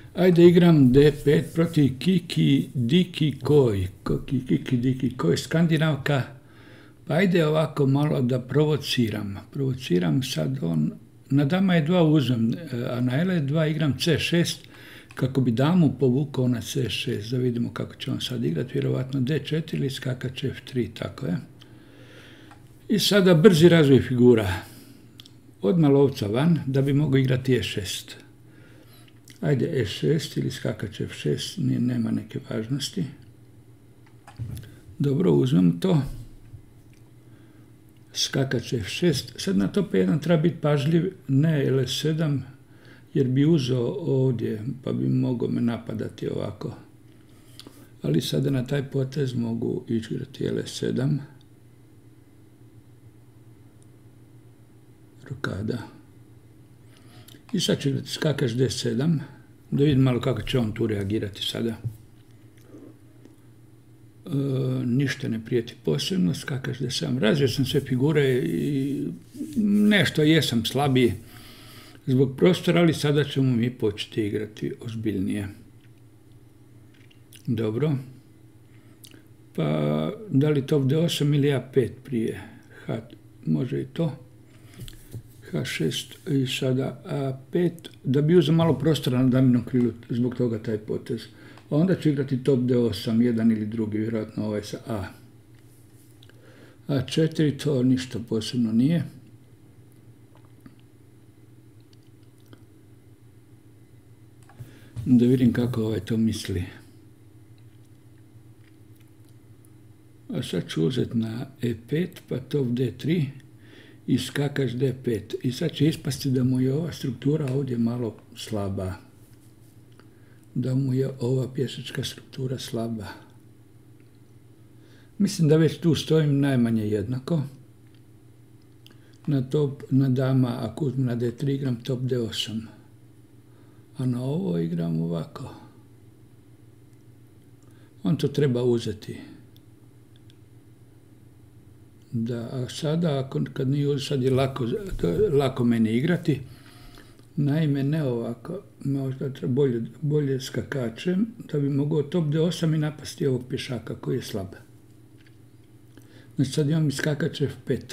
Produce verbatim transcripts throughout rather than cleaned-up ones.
Ajde igram D pet protiv Kiki Diki Koi. Kiki Diki Koi, Skandinavka. Pa ajde ovako malo da provociram. Provociram sad on, na dama je dva uzmem, a na ele dva igram C šest, kako bi damu povukao na C šest, da vidimo kako će on sad igrati, vjerovatno D četiri ili skakač F tri, tako je. I sada brzi razvoj figura. Odmah lovca van, da bi mogao igrati E šest. Ajde E šest ili skakač F šest, nema neke važnosti. Dobro, uzmem to. Skakač F šest. Sad na to P jedan treba biti pažljiv, ne L sedam, jer bi uzeo ovdje, pa bi mogao me napadati ovako. Ali sada na taj potez mogu igrati L sedam. Rokada. I sad ću igrati skakač D sedam, da vidim malo kako će on tu reagirati sada. E, ništa ne prijeti posebno, skakač D sedam. Razvio sam sve figure i nešto jesam slabiji zbog prostora, ali sada ćemo mi početi igrati ozbiljnije. Dobro. Pa da li top D osam ili A pet prije? H, može i to. H šest i sada A pet, da bi uzeo malo prostora na daminom krilu, zbog toga taj potez. A onda ću igrati top D osam, jedan ili drugi, vjerojatno ovaj sa A. A četiri, to ništa posebno nije. Da vidim kako ovaj to misli. A sad ću uzeti na E pet, pa top D tri. I skakač D pet. I sad će ispasti da mu je ova struktura ovdje malo slaba. Da mu je ova pješačka struktura slaba. Mislim da već tu stojim najmanje jednako. Na top, na dama, ako uzmem na D tri, igram top D osam. A na ovo igram ovako. On to treba uzeti. Da, a sada, ako, kad nije uzeti, sad je lako, lako meni igrati. Naime, ne ovako, možda treba bolje, bolje skakačem, da bi mogao top D osam i napasti ovog pješaka koji je slab. Znači sad imam i skakač F pet.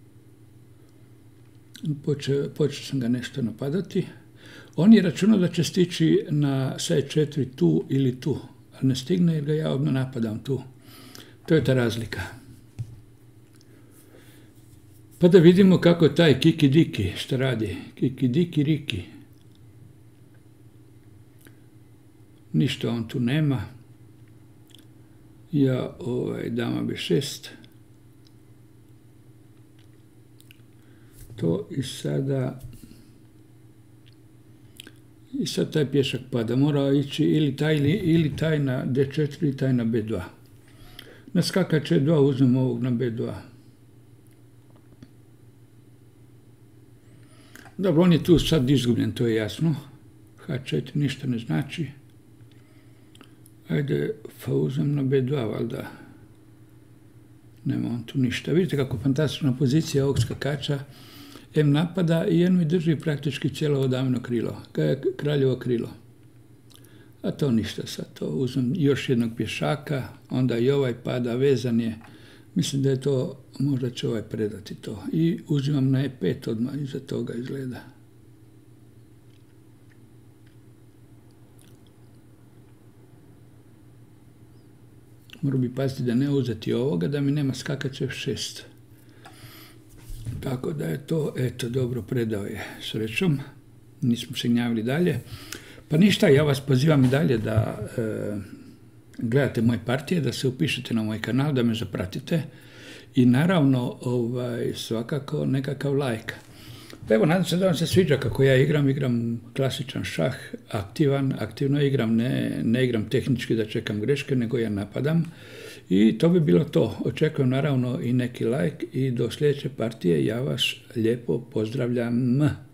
Poče, počeo sam ga nešto napadati. On je računao da će stići na sa E četiri tu ili tu, ali ne stigne jer ga ja odmah napadam tu. To je ta razlika. Pa da vidimo kako taj Kiki Diki šta radi. Kiki Diki Riki. Ništa on tu nema. Ja ovaj, dama B šest. To i sada... I sad taj pješak pada. Mora ići ili taj, ili, ili taj na D četiri ili taj na B dva. Na skakač E dva uzmem ovog na B dva. Dobro, on je tu sad izgubljen, to je jasno. H četiri ništa ne znači. Ajde, pa uzmem na B dva, valjda. Nema on tu ništa. Vidite kako fantastična pozicija ovog skakača. M napada i M mi drži praktički cijelo ovo damino krilo, kraljevo krilo. A to ništa sad, to uzmem još jednog pješaka, onda i ovaj pada, vezan je. Mislim da je to, možda će ovaj predati to. I uzimam na E pet odmah, iza toga izgleda. Moram bi paziti da ne uzeti ovoga, da mi nema skakač F šest. Tako da je to, eto, dobro, predao je srećom. Nismo se gnjavili dalje. Pa ništa, ja vas pozivam i dalje da e, gledate moje partije, da se upišete na moj kanal, da me zapratite i naravno ovaj, svakako nekakav like. Pa evo, nadam se da vam se sviđa kako ja igram, igram klasičan šah, aktivan, aktivno igram, ne, ne igram tehnički da čekam greške, nego ja napadam. I to bi bilo to. Očekujem naravno i neki like i do sljedeće partije ja vas lijepo pozdravljam.